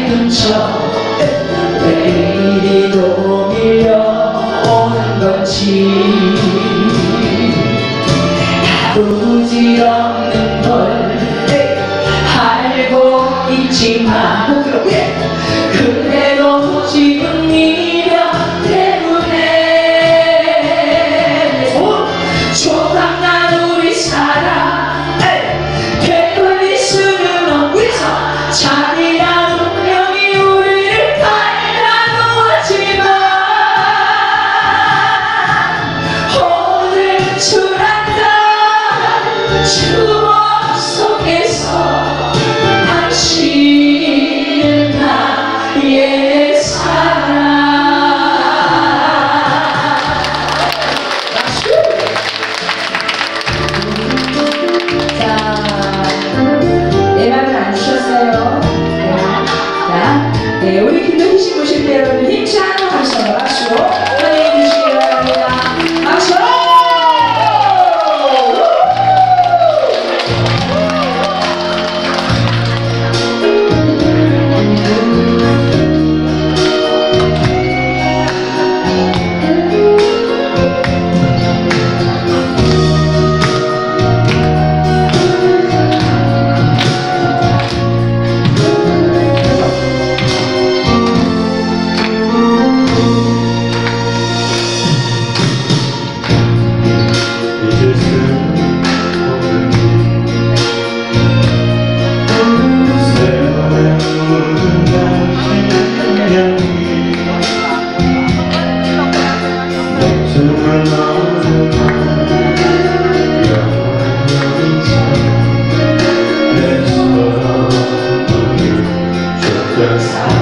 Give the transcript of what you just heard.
밝은 척 왜 이리도 밀려오는 건지 부질없는 걸 알고 있지만 그래도 지금 미련 때문에 조각난 우리 사랑 되돌릴 수는 없어. 잔인한 운명이 우리를 갈라놓았지만 오늘 추락한 추억 속에서 당신은 나의 사랑. 자, 내 말은 안 주셨어요. 자, 네, 우리 김도희 씨 보실 때 여러분 힘찬 박수 환영해 주시기 바랍니다. 박수! Yes.